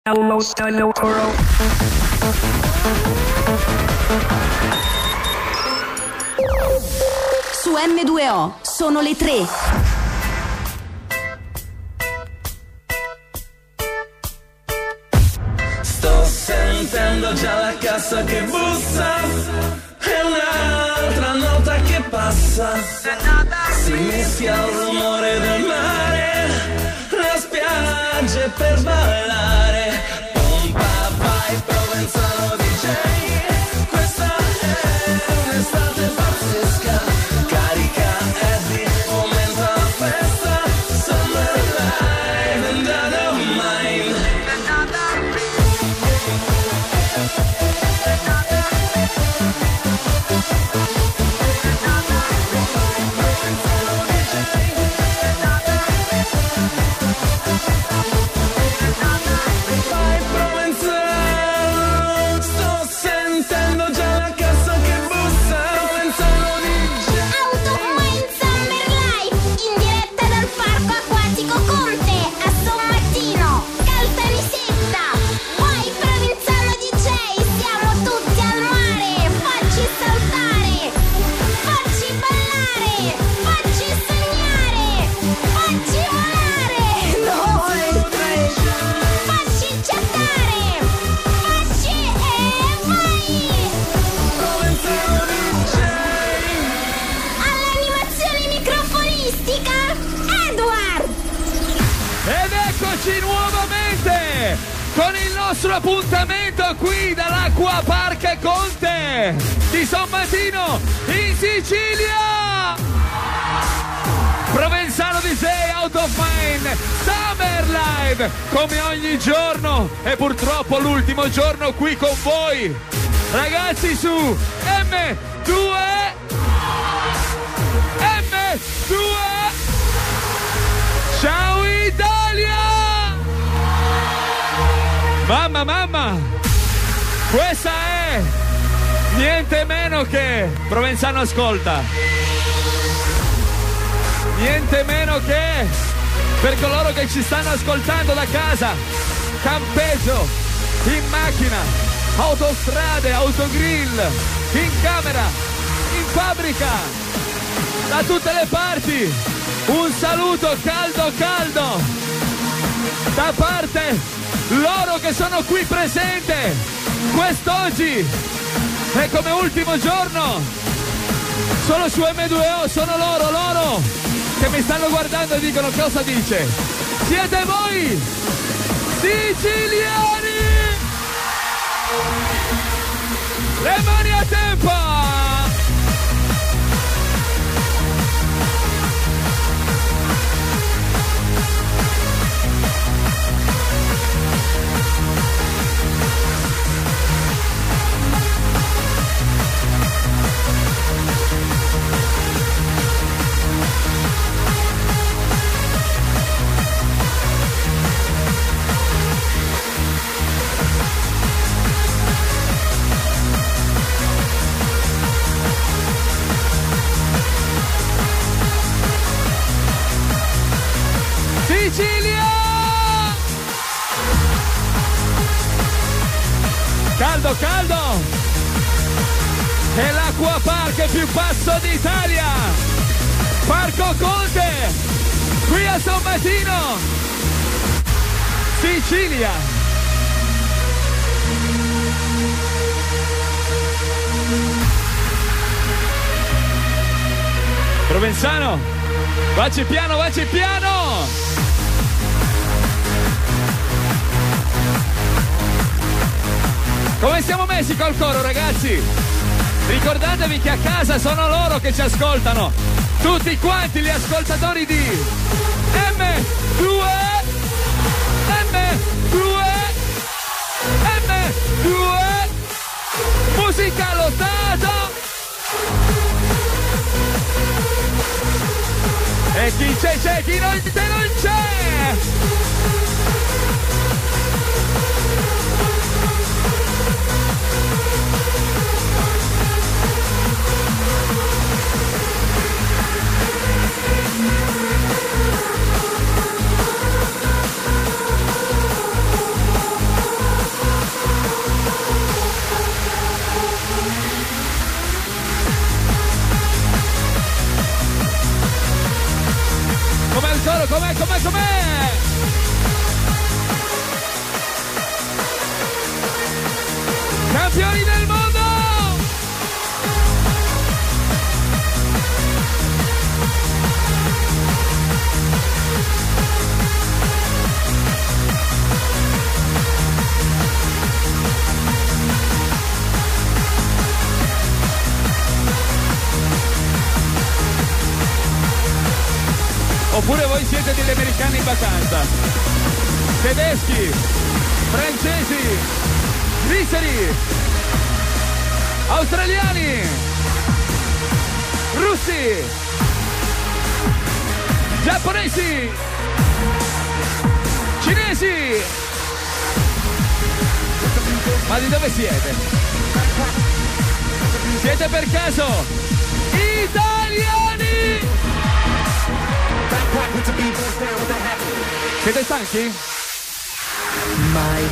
Su M2O sono le 3. Sto sentendo già la cassa che bussa, è un'altra nota che passa, si mischia al rumore del mare, le spiagge per ballare, pompa vai Provenzano DJ, questa è un'estate pazzesca, carica Eddie, aumenta la festa, summer live and I don't mind. Vai Provenzano, sto sentendo già la cassa che bussa, Provenzano dice Out of Mind Summer Life, in diretta dal parco acquatico Conte a Sommatino, Caltanissetta. Vai Provenzano DJ, siamo tutti al mare, facci saltare, facci ballare, facci sognare, facci volare, facci chattare, facci e vai! Provenzano dice. All'animazione microfonistica, Edward! Ed eccoci nuovamente con il nostro appuntamento qui dall'Acqua Park Conte di Sommatino in Sicilia. Provenzano DJ, Out of Mind Summer Live, come ogni giorno e purtroppo l'ultimo giorno qui con voi ragazzi su M2. Ciao Italia! Mamma, questa è niente meno che Provenzano ascolta. Niente meno che per coloro che ci stanno ascoltando da casa, campeggio, in macchina, autostrade, autogrill, in camera, in fabbrica, da tutte le parti. Un saluto caldo da parte loro che sono qui presente quest'oggi e come ultimo giorno solo su M2O. Sono loro che mi stanno guardando e dicono cosa dice. Siete voi siciliani, le mani a tempo. Sicilia! Caldo! È l'Acqua Park più basso d'Italia! Parco Conte! Qui a Sommatino! Sicilia! Provenzano! Vacci piano! Come siamo messi col coro, ragazzi? Ricordatevi che a casa sono loro che ci ascoltano. Tutti quanti gli ascoltatori di M2. Musica allo stato. E chi c'è, chi non c'è. campioni del mondo! Oppure voi siete degli americani in vacanza, tedeschi, francesi, svizzeri, australiani, russi, giapponesi, cinesi. Ma di dove siete? Siete per caso italiani? Siete stanchi? My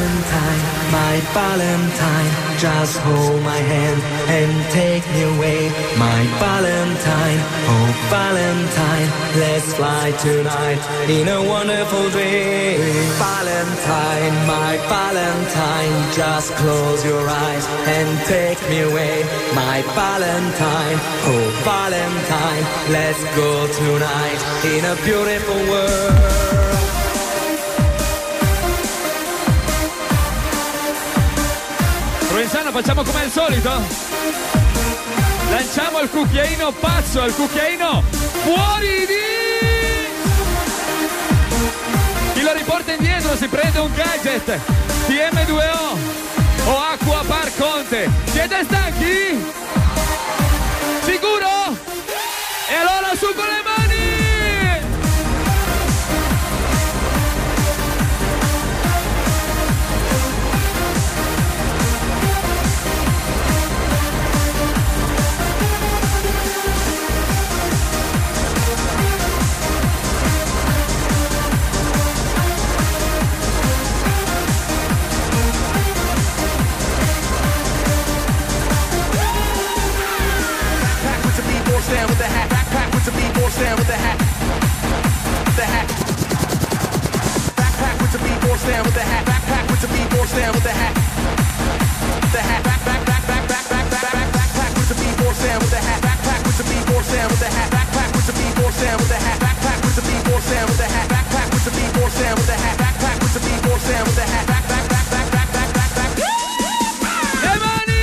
Valentine, just hold my hand and take me away. My Valentine, oh Valentine, let's fly tonight in a wonderful dream. Valentine, my Valentine, just close your eyes and take me away. My Valentine, oh Valentine, let's go tonight in a beautiful world. Provenzano, facciamo come al solito? Lanciamo il cucchiaino pazzo, il cucchiaino fuori di... Chi lo riporta indietro si prende un gadget TM2O o Acqua Par Conte. Siete stanchi? Sicuro? E allora su con le mani! Stand with the hat, backpack with the B-board, stand with the hat. The hat. Backpack with the B-board, stand with the hat, backpack with the B-board, stand with the hat. The hat, backpack with the B-board, stand with the hat, backpack with the B-board, stand with the hat, backpack with the B-board, stand with the hat, backpack with the B-board, stand with the hat, backpack with the B-board, stand with the hat, backpack with the B-board, stand with the hat, backpack. Le mani!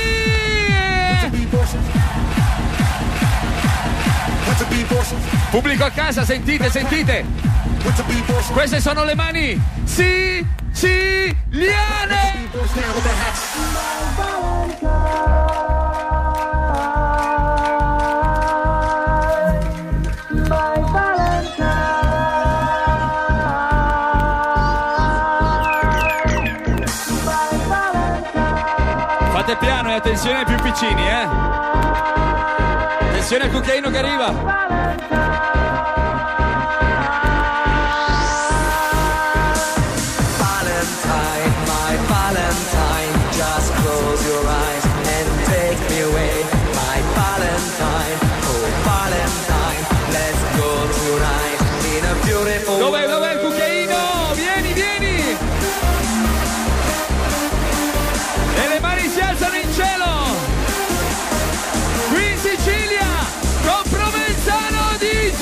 Pubblico a casa, sentite, sentite. Queste sono le mani siciliane. Fate piano e attenzione ai più piccini, Attenzione al cucchiaino che arriva. Dov'è il cucchiaino? Vieni! E le mani si alzano in cielo! Qui in Sicilia, con Provenzano DJ!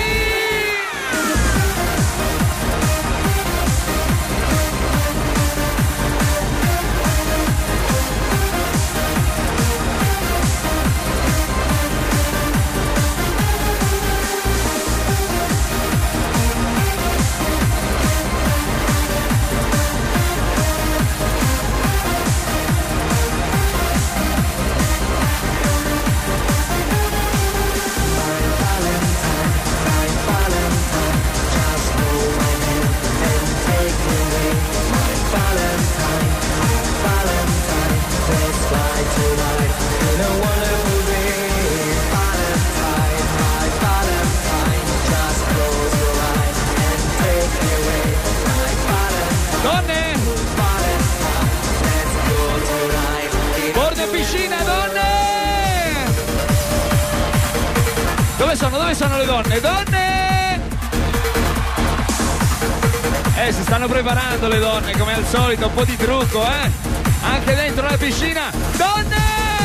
Dove sono le donne? Donne! Si stanno preparando le donne, come al solito, un po' di trucco, anche dentro la piscina. Donne!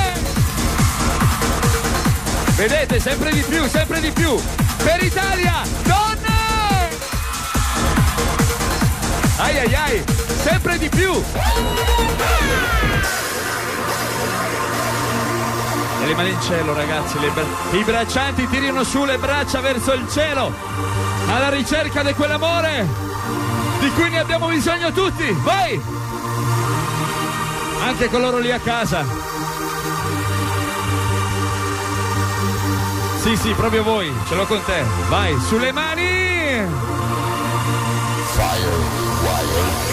Vedete, sempre di più, sempre di più. Per Italia, donne! Ai ai ai, sempre di più. E le mani in cielo, ragazzi, i braccianti tirino su le braccia verso il cielo, alla ricerca di quell'amore di cui ne abbiamo bisogno tutti. Vai! Anche coloro lì a casa. Sì, sì, proprio voi, ce l'ho con te. Vai, sulle mani! Fire, wire.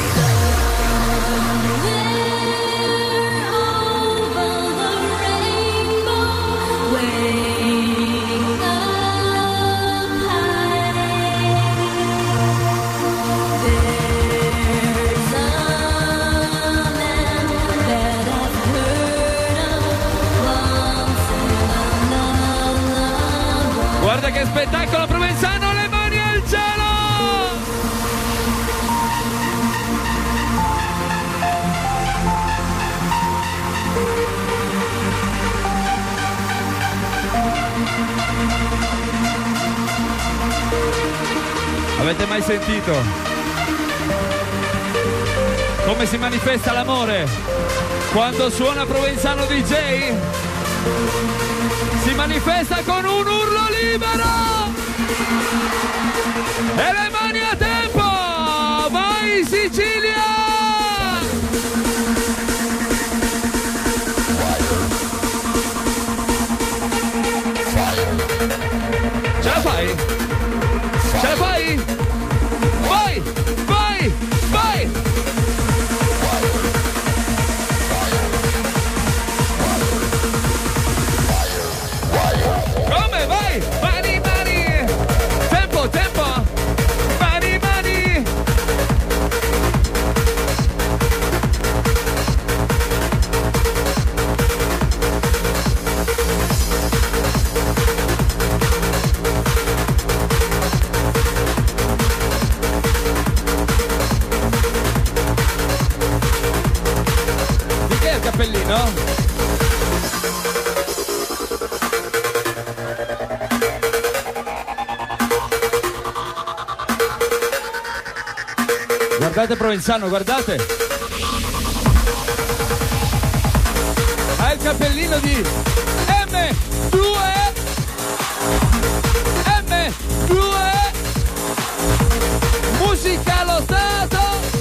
Guarda che spettacolo provenzano, le mani al cielo! Avete mai sentito come si manifesta l'amore quando suona Provenzano DJ? Si manifesta con un urlo libero e le mani a tempo. Vai Sicilia! Ce la fai? Ce la fai? Vai! Vai! Vai! Come vai? Mani, mani! Tempo, tempo! Mani, mani! Di che è il cappellino? Guardate Provenzano, guardate! Ha il cappellino di M2! M2! Musica allo Stato!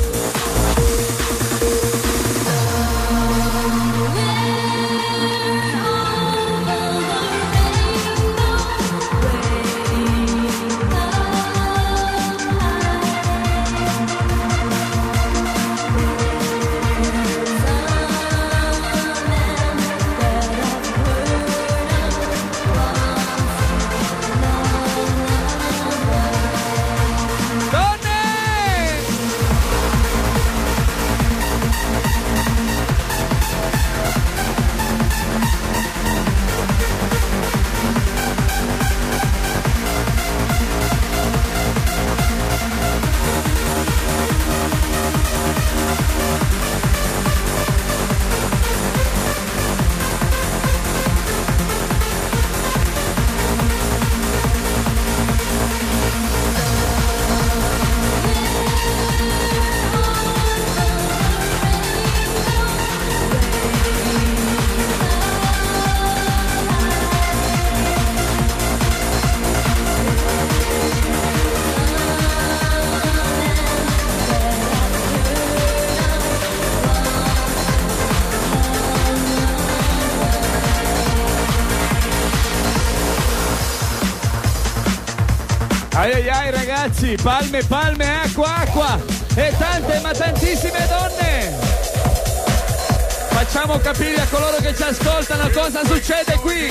Ai ai ai ragazzi, palme, palme, acqua, acqua e tante ma tantissime donne. Facciamo capire a coloro che ci ascoltano cosa succede qui.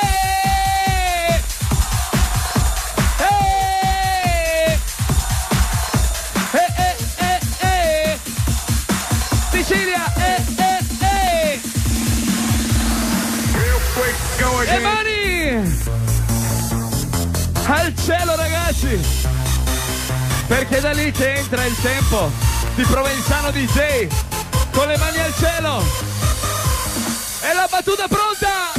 Sicilia, le mani al cielo ragazzi, perché da lì che entra il tempo di Provenzano DJ. con le mani al cielo. E la battuta pronta!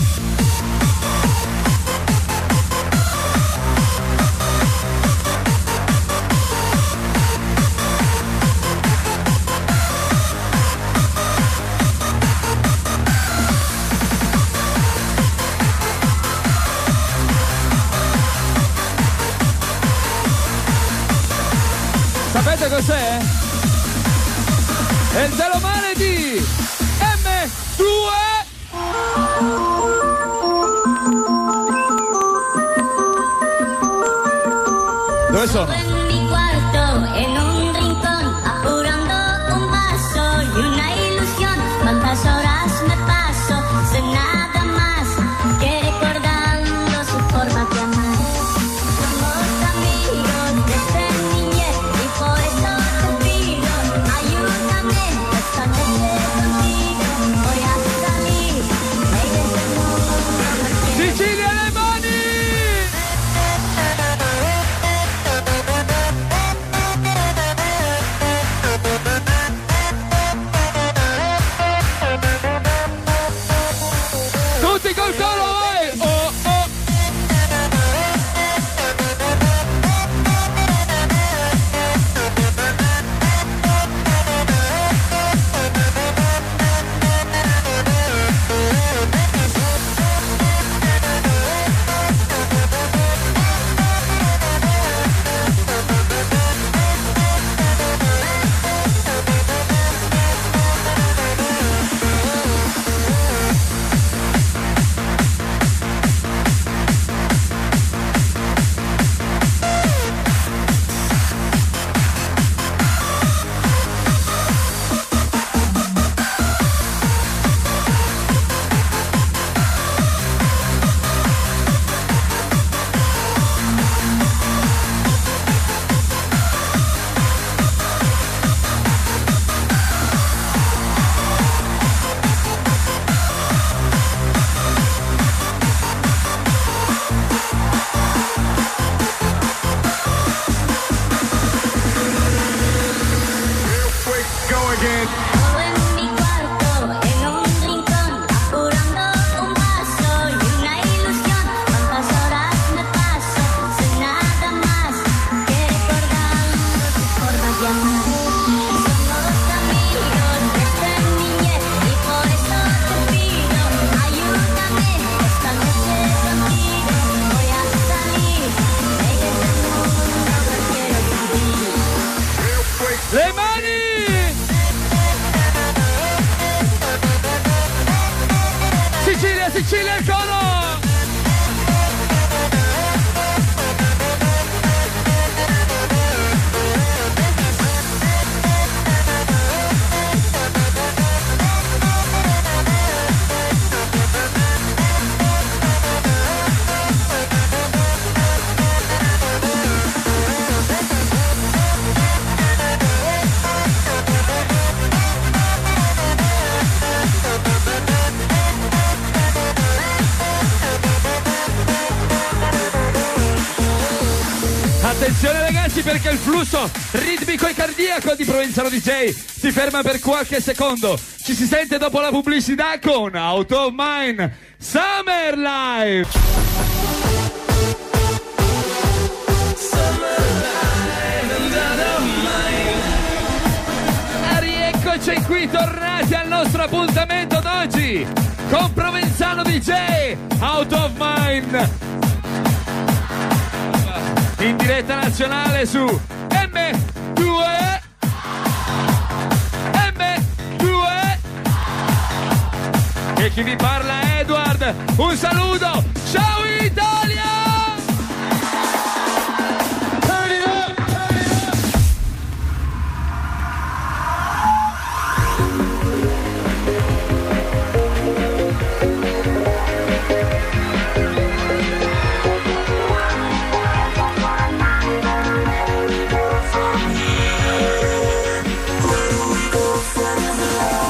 Sapete cos'è? È il Zelomane di M2. Dove sono? En mi cuarto, en un rincón, apurando un vaso y una ilusión. Cuántas horas me paso sin nada más que recordando su forma de amar. Somos amigos desde niñez y por eso te pido, ayúdame esta noche contigo. Voy a salir, me iré del mundo. Sicilia, le mani! Tutti col colo, vai! Oh, oh! En mi cuarto, en un rincón, apurando un vaso y una ilusión. Cuántas horas me paso sin nada más que recordando su forma de amar. Somos amigos desde niñez y por eso te pido, ayúdame esta noche contigo. Voy a salir, me iré del mundo, no quiero vivir. Le mani! Sicilia, Sicilia, il coro! Attenzione ragazzi perché il flusso ritmico e cardiaco di Provenzano DJ si ferma per qualche secondo. Ci si sente dopo la pubblicità con Out of Mine Summer Live. Rieccoci qui tornati al nostro appuntamento d'oggi con Provenzano DJ Out of Mine in diretta nazionale su M2. E chi vi parla è Edward. Un saluto, ciao Italia!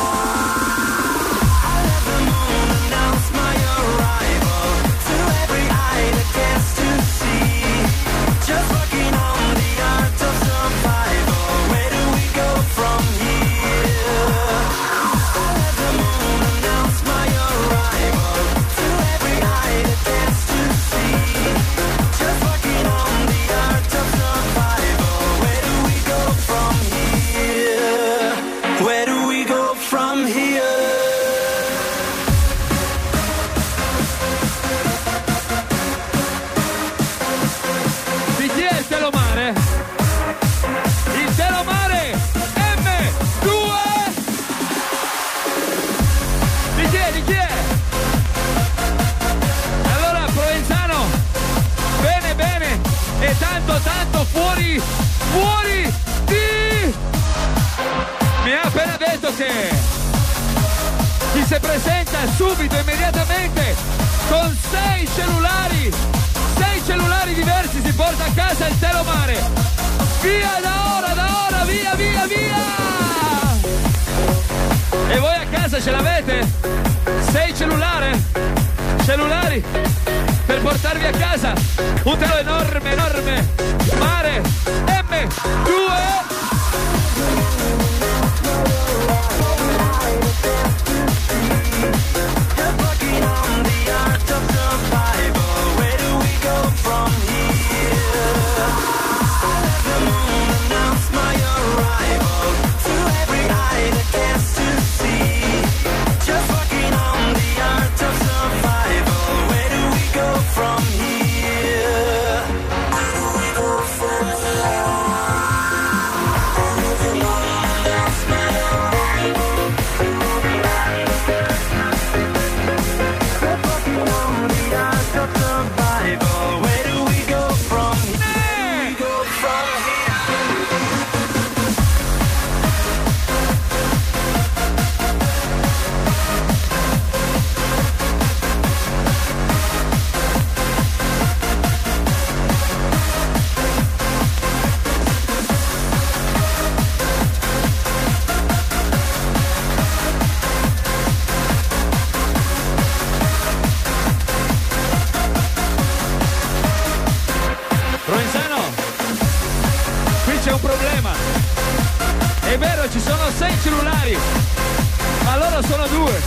Announce my arrival to every go from here? Di chi è il telomare? Il telomare M2. Di chi è? Di chi è? Allora Provenzano, bene bene, e tanto tanto fuori di... Mi ha appena detto che chi si presenta subito, immediatamente, con 6 cellulari diversi si porta a casa il telomare. Via da ora, via! E voi a casa ce l'avete? 6 cellulari per portarvi a casa un telo enorme, mare M2. C'è un problema. È vero, ci sono 6 cellulari, ma loro sono 2.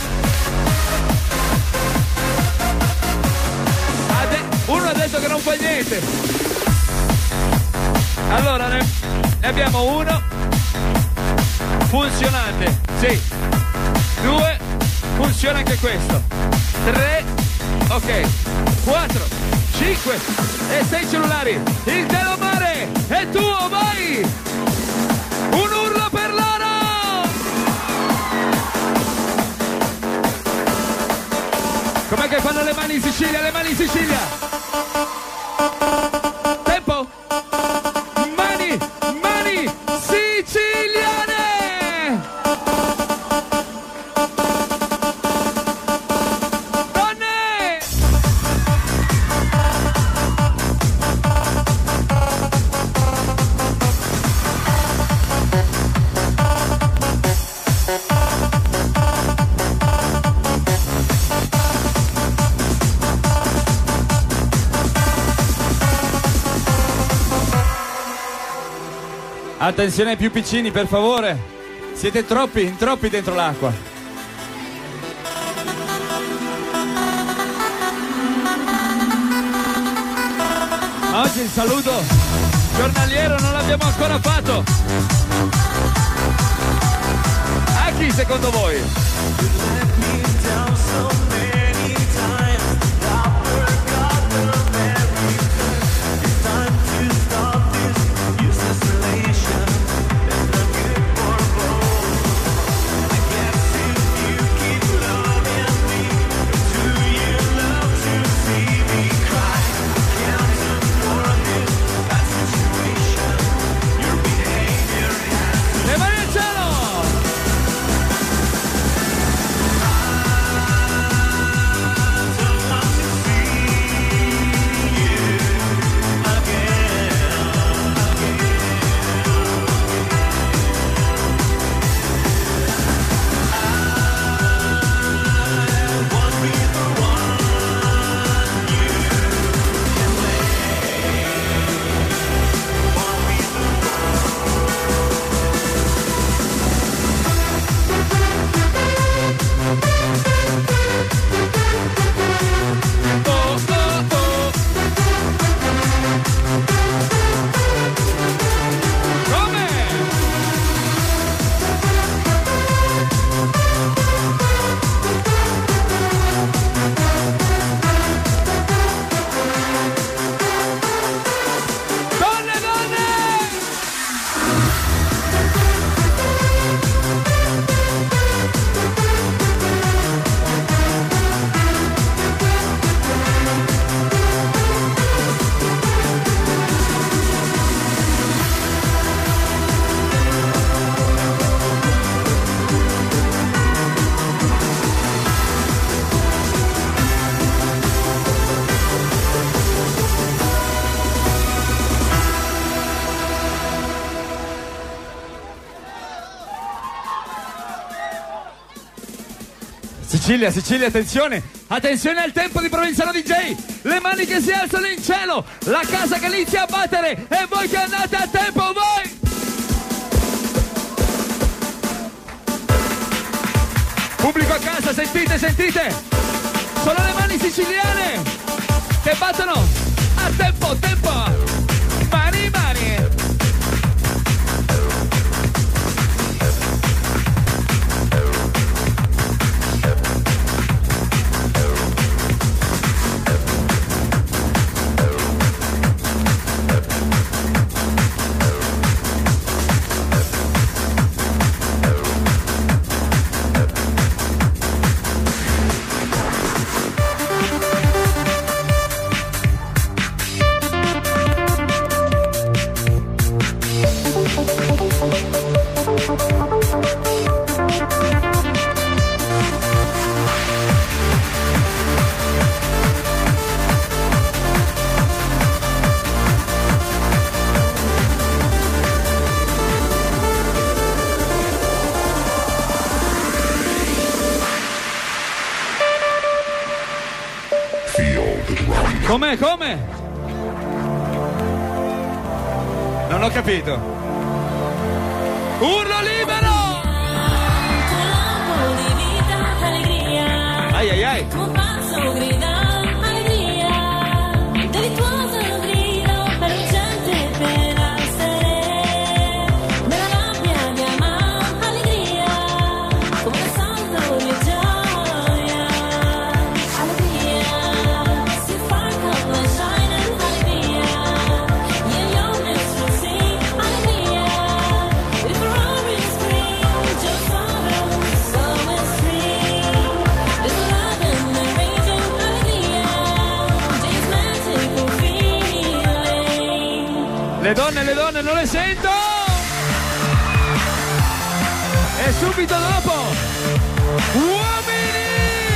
Uno ha detto che non fa niente. Allora ne abbiamo uno funzionante, sì. 2, funziona anche questo. 3, ok. 4, 5 e 6 cellulari. Il telomare è tuo, vai! Un urlo per loro! Com'è che fanno le mani in Sicilia? Le mani in Sicilia! Tempo! Mani siciliane! Donne! Attenzione ai più piccini, per favore. Siete troppi dentro l'acqua. Oggi il saluto giornaliero non l'abbiamo ancora fatto. A chi secondo voi? Le mani al cielo! Sicilia, Sicilia, attenzione! Attenzione al tempo di Provenzano DJ! Le mani che si alzano in cielo! La casa che inizia a battere! E voi che andate a tempo, voi! Pubblico a casa, sentite, sentite! Sono le mani siciliane! Che battono! A tempo, tempo! Mani, mani! Com'è, come? Non ho capito. Urlo libero! Ai ai ai! Come posso gridare allegria? Delittuoso grido per gente per essere nella rabbia di amare allegria, come un salto di gioia, allegria, si fa come shining allegria, yeah, you're sing allegria, if the roaring scream, just sorrow, so it's free. There's love in the raging allegria, James magical feeling. Le donne, non le sento! E subito dopo, uomini!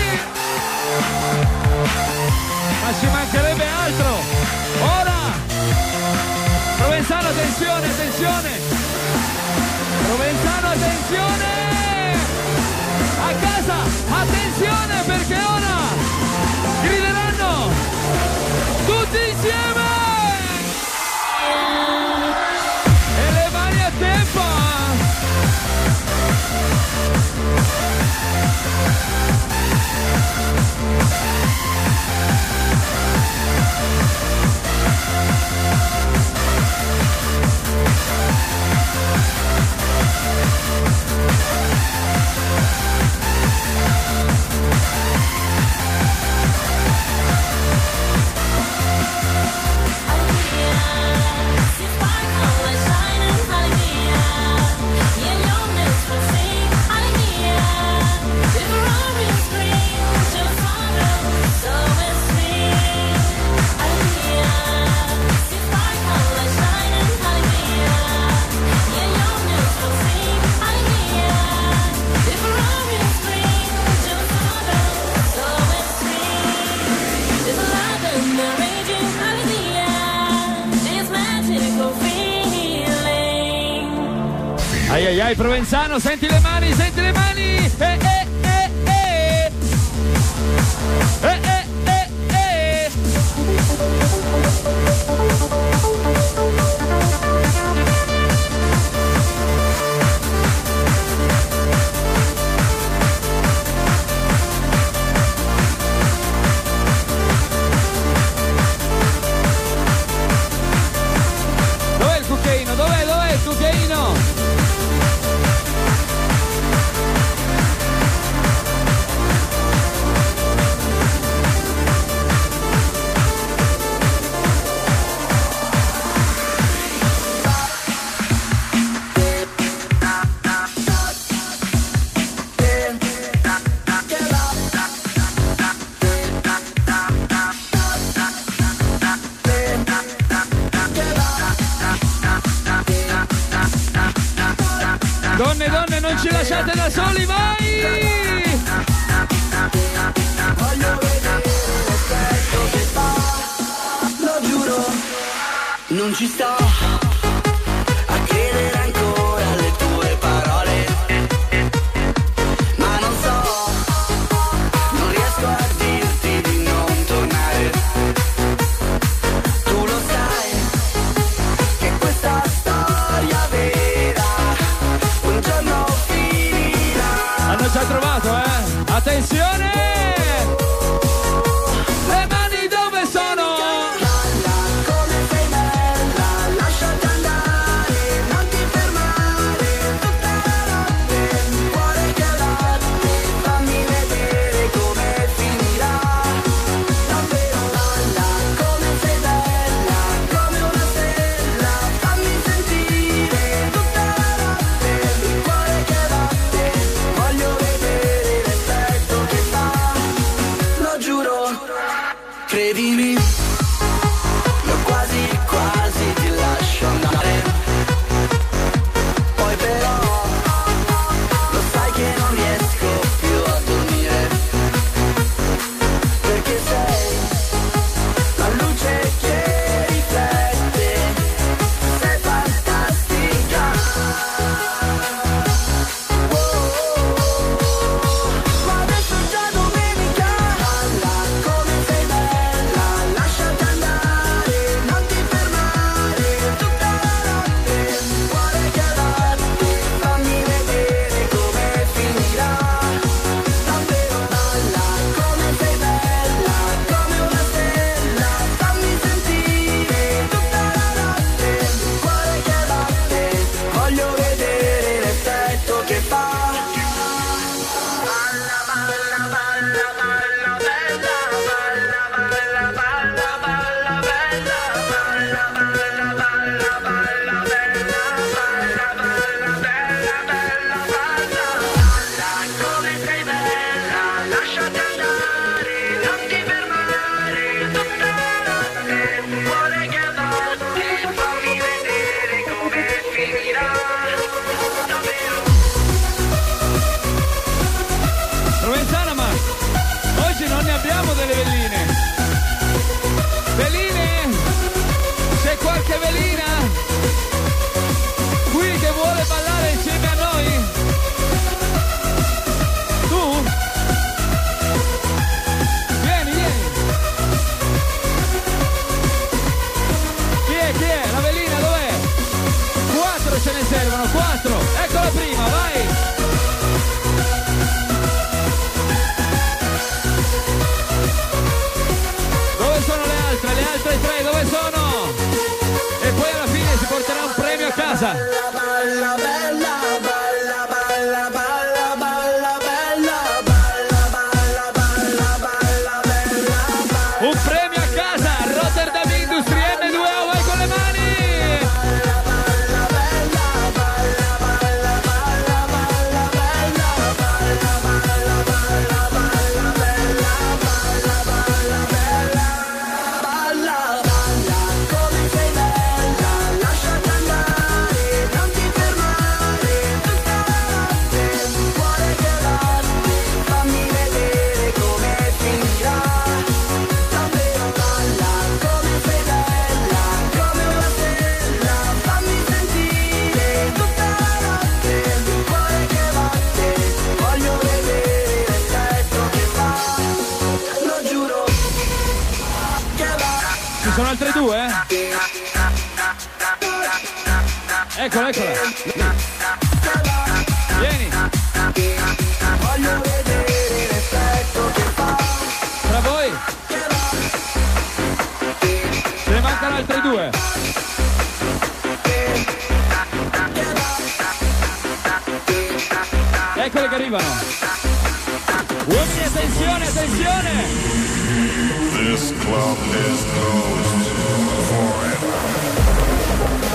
Ma ci mancherebbe altro! Ora! Provenzano, attenzione, attenzione! Provenzano, attenzione! A casa, attenzione perché ora grideranno tutti insieme! E le mani a tempo! Ai ai ai, Provenzano, senti le mani, senti le mani! Dov'è il cucchiaino? Dov'è il cucchiaino? Donne, non ci lasciate da soli, vai! Voglio vedere l'effetto che fa, lo giuro, non ci sto a credere ancora alle tue parole, ma non so l'ho già trovato, Attenzione! Le mani dove sono? Come sei bella, lasciati andare, non ti fermare, tutta la notte, cuore che latte, fammi vedere come finirà, davvero balla, come sei bella, come una stella, fammi sentire, tutta la notte, il cuore che batte, voglio vedere l'effetto che fa, lo giuro, credimi. Io quasi quasi ti lascio andare, poi però lo sai che non riesco più a dormire, perché sei la luce che riflette, sei fantastica. Ma adesso è già domenica, balla come sei bella, lasciati andare, non ti fermare, tutta la notte, cuore che batte, fammi vedere come finirà, davvero balla, come sei bella, come una stella, fammi sentire, tutta la notte, cuore che batte, voglio vedere l'effetto che fa. Come sei bella, lasciati andare, non ti fermare, tutta la notte, cuore che batte, fammi vedere come finirà, davvero. Provenzana, ma oggi non ne abbiamo delle velline. Veline? C'è qualche velina qui che vuole ballare insieme a noi? Tu? Vieni, vieni. Chi è? Chi è? La velina dov'è? 4 ce ne servono, 4. Ecco la prima, vai. Dove sono le altre? Le altre 3 dove sono? E poi alla fine si porterà un premio a casa. Balla, bella, balla, balla, balla, balla, bella, balla, balla, balla, balla, bella, balla. Un premio a casa, Rotterdam Industry M2O, vai con le mani! Balla, balla, come sei bella, lasciati andare, non ti fermare, tutta la notte, cuore che batte, fammi vedere come finirà, davvero balla, come sei bella, come una stella, fammi sentire, tutta la notte, il cuore che batte, voglio vedere l'effetto che fa, lo giuro, che va. Ci sono altre 2, Eccola, eccola. Vieni, Voglio vedere l'effetto che fa, tra voi. Ce ne mancano altre 2. Eccole che arrivano. Uomini, attenzione, attenzione. This club is closed forever.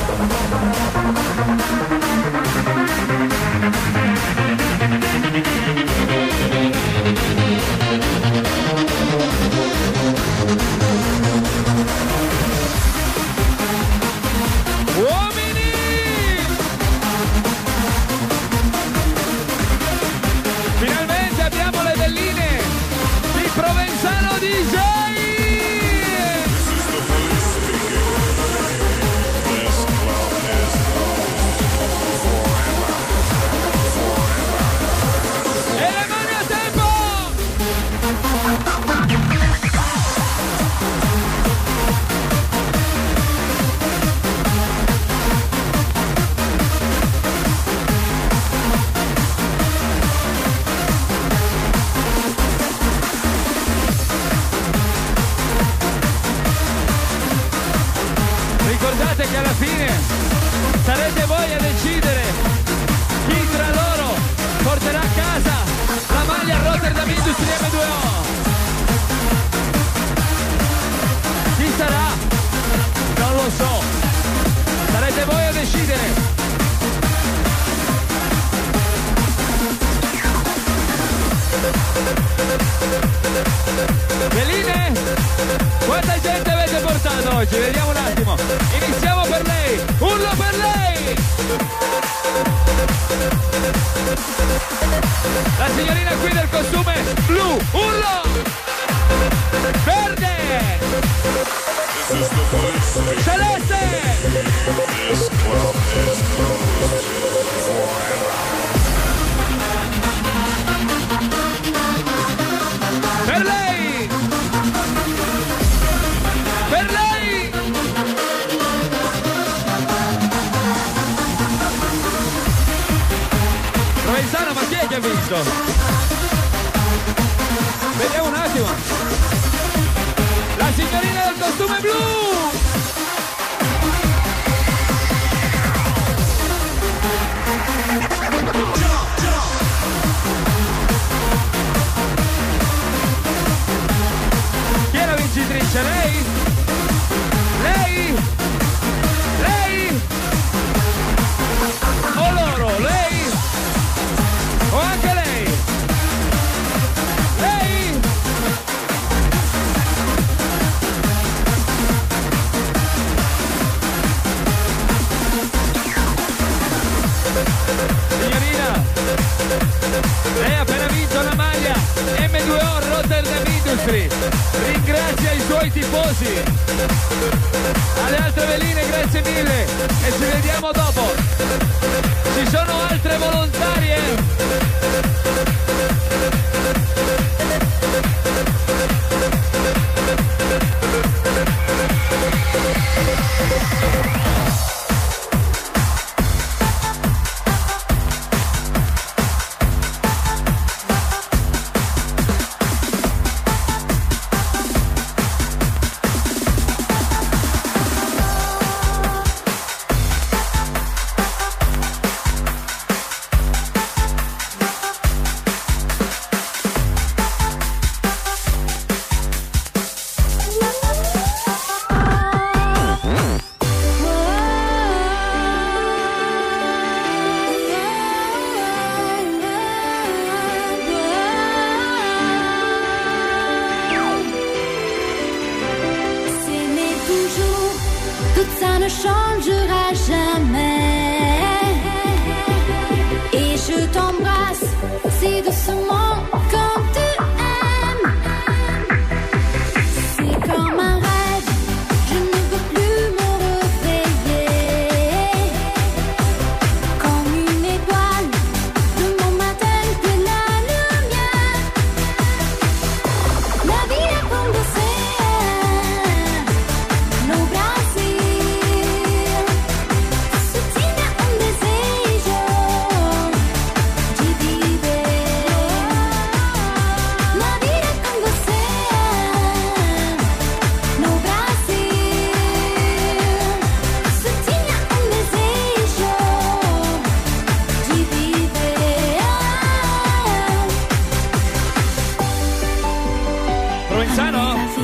Uomini! Finalmente abbiamo le velline di Provenzano DJ! This club is closed forever. E le mani a tempo! Veline, quanta gente avete portato oggi? Vediamo un attimo. Iniziamo per lei. Urlo per lei. La signorina qui del costume blu. Urlo. Verde. This is the police station. Celeste. This club is closed forever. Per lei. Per lei. Provenzano, ma chi è che ha visto? Vediamo un attimo. La signorina del costume blu. Chi è la vincitrice? Lei? Lei? Lei? O loro? Lei? O anche lei? Lei? Signorina, lei ha appena vinto la maglia M2O Rotterdam Industry. Ringrazia i suoi tifosi. Alle altre veline grazie mille e ci vediamo dopo. Ci sono altre volontarie. S'aimer toujours, tout ça ne changera jamais. Et je t'embrasse si doucement comme tu aimes. C'est comme un rêve, je ne veux plus me réveiller. Comme une étoile de mon matin, de la lumière. La vie est comme l'océan, nos brasiers soutiennent un desejo de viver. La vie est comme l'océan, nos brasiers soutiennent un desejo de viver. Provenzano?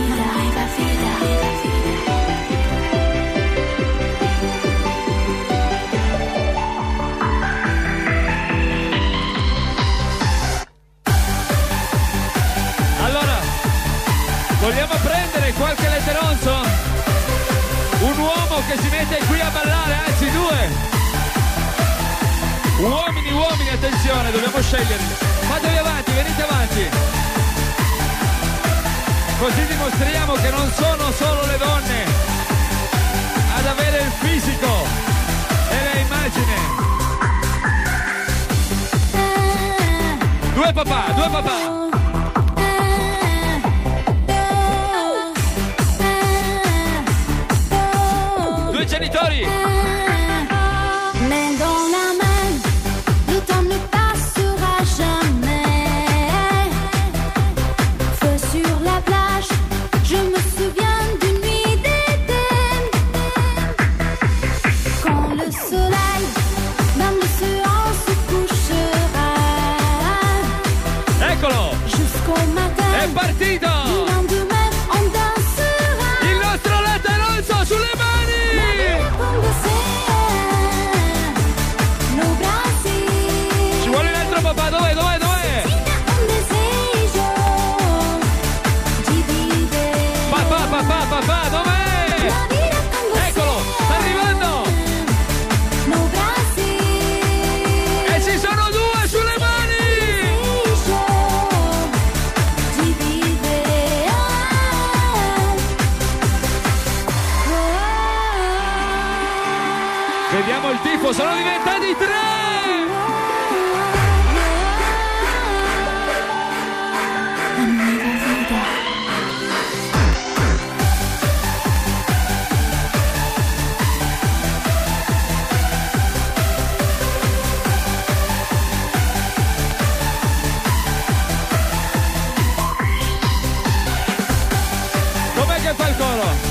Allora, vogliamo prendere qualche letteronzo? Un uomo che si mette qui a ballare, anzi due. Uomini, attenzione, dobbiamo sceglierli. Fatevi avanti, venite avanti. Così dimostriamo che non sono solo le donne ad avere il fisico e le immagini. Due papà. Due genitori. Main dans la main, le temps ne passera jamais. Feu sur la plage, je me souviens d'une nuit d'été. Quand le soleil dans l'océan se couchera. Eccolo, Jusqu'au matin, è partito. le lendemain, on dansera. Il nostro letteronzo sulle mani. Comme l'océan, nos brasiers Ci vuole un altro papà, dov'è? soutiennent un desejo tempo, sono diventati 3. Com'è che fa il coro?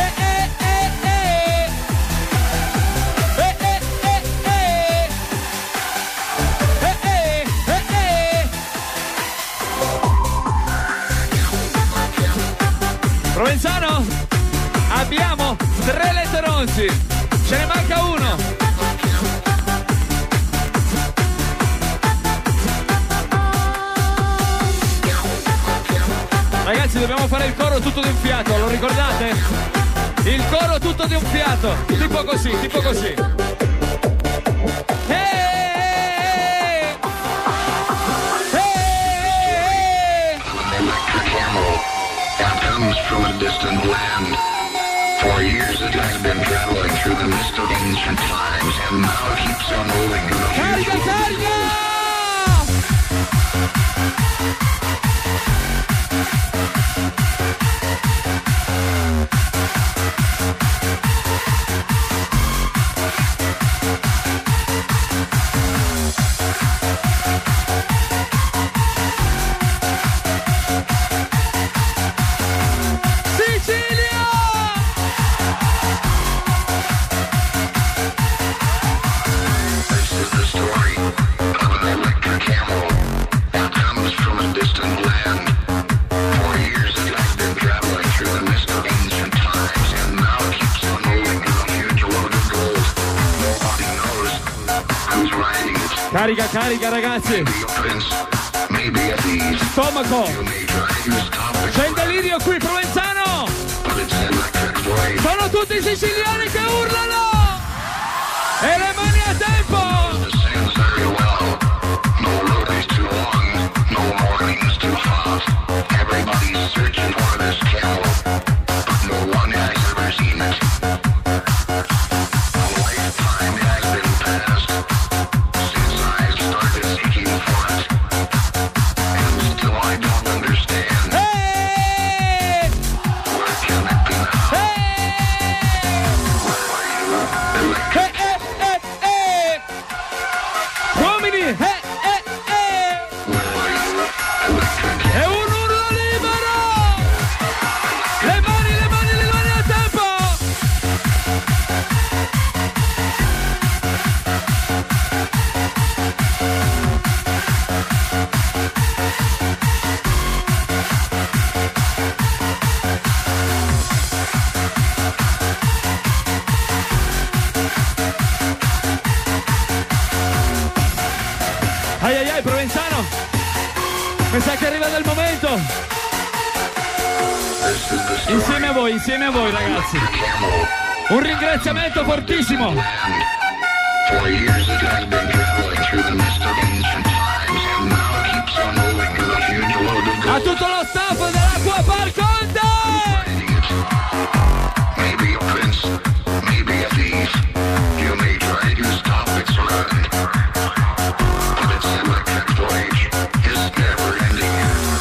Provenzano, abbiamo 3 letteronzi, ce ne manca uno. Ragazzi, dobbiamo fare il coro tutto di un fiato, lo ricordate? Il coro tutto di un fiato, tipo così, tipo così. Comes from a distant land. For years it has been traveling through the mist of ancient times, and now it keeps on moving in the Carica, future. carica! This is the story of an electric camel that comes from a distant land. For years it has been traveling through the mist of ancient times, and now it keeps on moving in a huge load of gold. Nobody knows who's riding it. Carica, carica, ragazzi! Maybe a prince, maybe a thief. Stomaco! You may try to stop it, C'è il delirio qui, Provenzano! but it's an electric voice. Sono tutti siciliani che urlano! E le mani a tempo! The sands very well. No road is too long, no morning is too hot. Everybody's searching for this camel, but no one has ever seen it. A lifetime has been passed since I started seeking for it, and still I don't understand. Hey! Where can it be now? Hey! Where are you? Electric Uomini! Where are you? Electric È un urlo libero! Le mani a tempo! Ai ai ai, Provenzano! Mi sa che arriva del momento! This is the story Insieme a voi ragazzi! of a camel. Un ringraziamento fortissimo! For years it has been traveling through the mist of ancient times, and now it keeps on moving with a huge load of A gold. tutto lo staff dell'Acqua Par Conte! Riding it. Maybe a prince, maybe a thief. You may try to stop its run, but its electric voyage is never ending.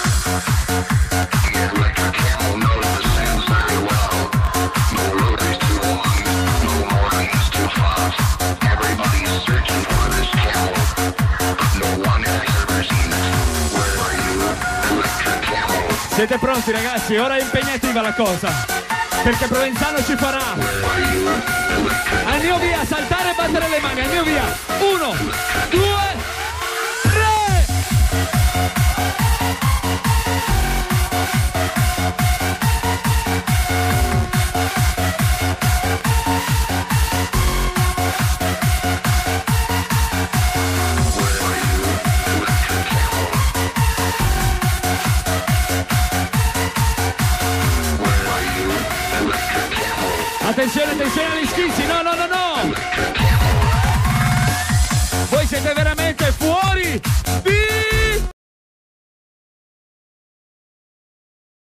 The electric camel knows the sands very well. No road is too long, no morning is too hot. Everybody's searching for this camel, but no one has ever seen it. Where are you, electric camel? Siete pronti ragazzi? Ora è impegnativa la cosa! Perché Provenzano ci farà! Where are you, electric? Al mio via, saltare e battere le mani, al mio via! 1, 2, 3! Where are you, electric camel? Where are you, electric camel? Attenzione agli schizzi! No!